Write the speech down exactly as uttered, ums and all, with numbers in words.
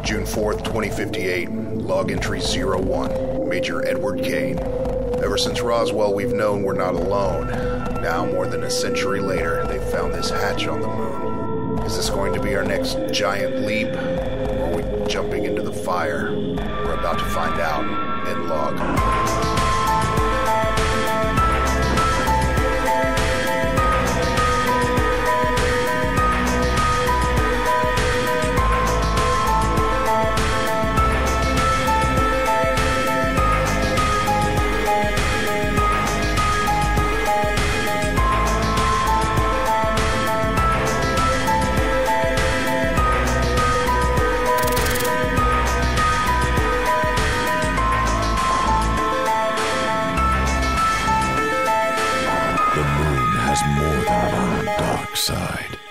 June fourth, twenty fifty-eight, log entry zero one, Major Edward Kane. Ever since Roswell, we've known we're not alone. Now, more than a century later, they've found this hatch on the moon. Is this going to be our next giant leap? Or are we jumping into the fire? We're about to find out. End log. The moon has more than one dark side.